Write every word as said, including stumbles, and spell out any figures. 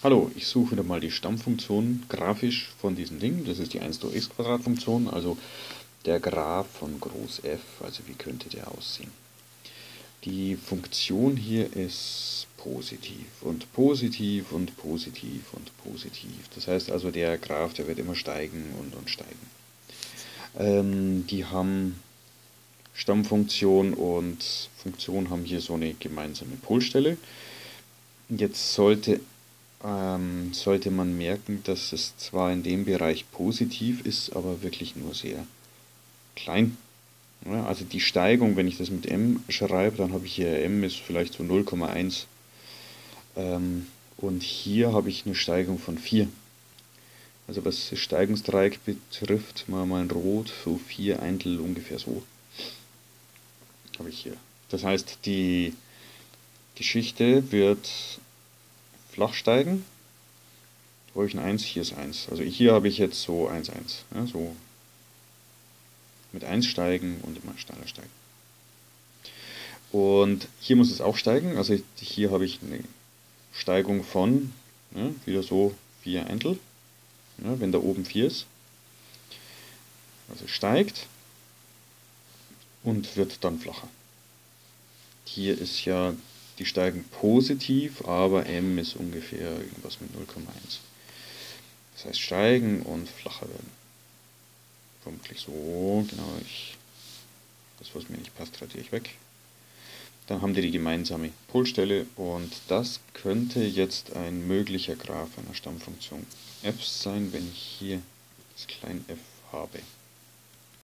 Hallo, ich suche wieder mal die Stammfunktion grafisch von diesem Ding. Das ist die eins durch x Funktion, also der Graph von Groß F. Also wie könnte der aussehen? Die Funktion hier ist positiv und positiv und positiv und positiv. Das heißt also, der Graph, der wird immer steigen und, und steigen. Ähm, die haben Stammfunktion und Funktion haben hier so eine gemeinsame Polstelle. Jetzt sollte ähm, sollte man merken, dass es zwar in dem Bereich positiv ist, aber wirklich nur sehr klein. Ja, also die Steigung, wenn ich das mit m schreibe, dann habe ich hier m ist vielleicht so null Komma eins. Ähm, und hier habe ich eine Steigung von vier. Also was das Steigungsdreieck betrifft, mal mein Rot, so vier Eintel ungefähr so habe ich hier. Das heißt, die Geschichte wird flach steigen. Wo habe ich ein eins? Hier ist eins. Also hier habe ich jetzt so eins, eins. Ja, so mit eins steigen und immer schneller steigen. Und hier muss es auch steigen. Also hier habe ich eine Steigung von, ja, wieder so vier Eintel, ja, wenn da oben vier ist. Also steigt und wird dann flacher. Hier ist ja die Steigung positiv, aber m ist ungefähr irgendwas mit null Komma eins. Das heißt steigen und flacher werden. Vermutlich so, genau, ich, das was mir nicht passt, radiere ich weg. Dann haben die die gemeinsame Polstelle und das könnte jetzt ein möglicher Graph einer Stammfunktion f sein, wenn ich hier das kleine f habe.